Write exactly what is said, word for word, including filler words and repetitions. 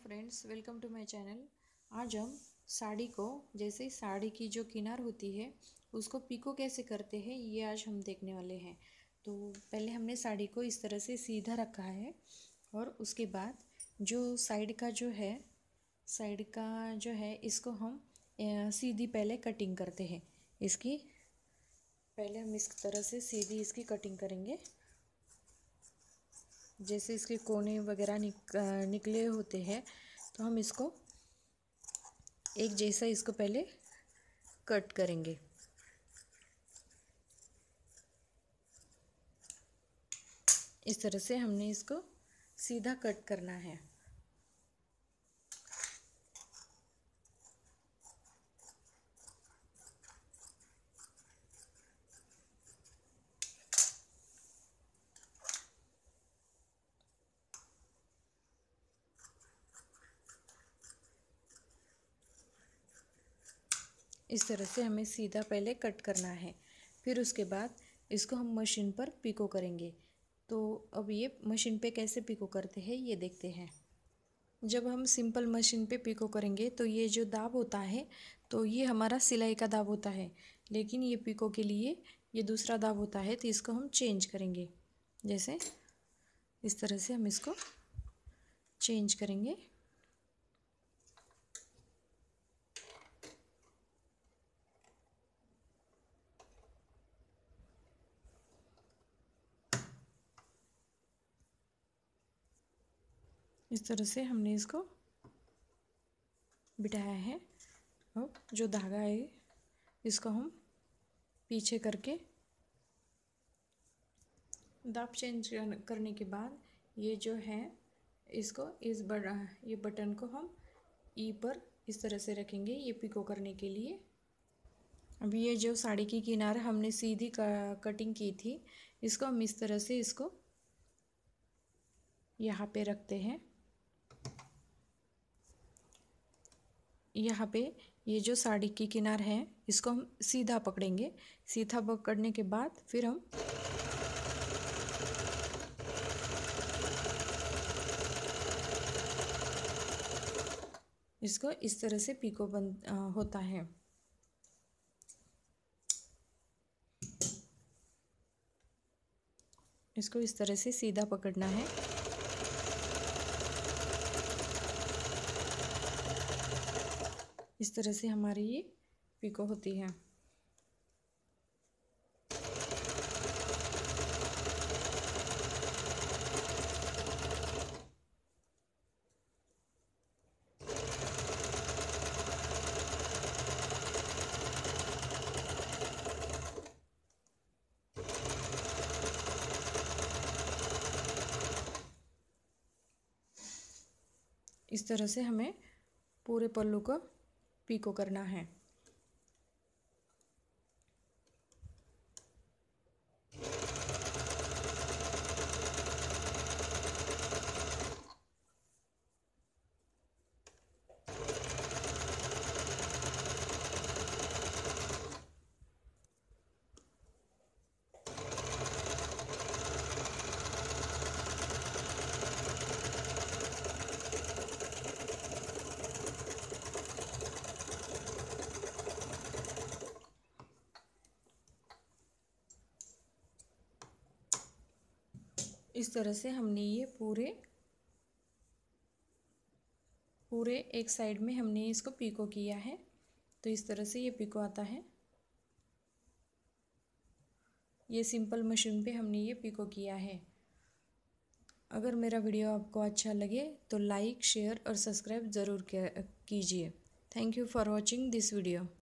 Friends, welcome to my channel. आज हम साड़ी को, जैसे साड़ी की जो किनार होती है उसको पिको कैसे करते हैं ये आज हम देखने वाले हैं। तो पहले हमने साड़ी को इस तरह से सीधा रखा है और उसके बाद जो साइड का जो है साइड का जो है इसको हम सीधी पहले कटिंग करते हैं। इसकी पहले हम इस तरह से सीधी इसकी कटिंग करेंगे। जैसे इसके कोने वगैरह निक, निकले होते हैं तो हम इसको एक जैसा इसको पहले कट करेंगे। इस तरह से हमने इसको सीधा कट करना है। इस तरह से हमें सीधा पहले कट करना है, फिर उसके बाद इसको हम मशीन पर पिको करेंगे। तो अब ये मशीन पे कैसे पिको करते हैं ये देखते हैं। जब हम सिंपल मशीन पे पिको करेंगे तो ये जो दाब होता है तो ये हमारा सिलाई का दाब होता है, लेकिन ये पिको के लिए ये दूसरा दाब होता है, तो इसको हम चेंज करेंगे। जैसे इस तरह से हम इसको चेंज करेंगे। इस तरह से हमने इसको बिठाया है। अब जो धागा है इसको हम पीछे करके दाब चेंज करने के बाद ये जो है इसको इस बड़ा ये बटन को हम ई पर इस तरह से रखेंगे, ये पिको करने के लिए। अब ये जो साड़ी की किनार हमने सीधी कटिंग की थी, इसको हम इस तरह से इसको यहाँ पे रखते हैं। यहाँ पे ये जो साड़ी की किनार है इसको हम सीधा पकड़ेंगे। सीधा पकड़ने के बाद फिर हम इसको इस तरह से पिको बन आ, होता है। इसको इस तरह से सीधा पकड़ना है। इस तरह से हमारी ये पिको होती है। इस तरह से हमें पूरे पल्लू को पिको करना है। इस तरह से हमने ये पूरे पूरे एक साइड में हमने इसको पिको किया है। तो इस तरह से ये पिको आता है। ये सिंपल मशीन पे हमने ये पिको किया है। अगर मेरा वीडियो आपको अच्छा लगे तो लाइक, शेयर और सब्सक्राइब ज़रूर कीजिए। Thank you for watching this video.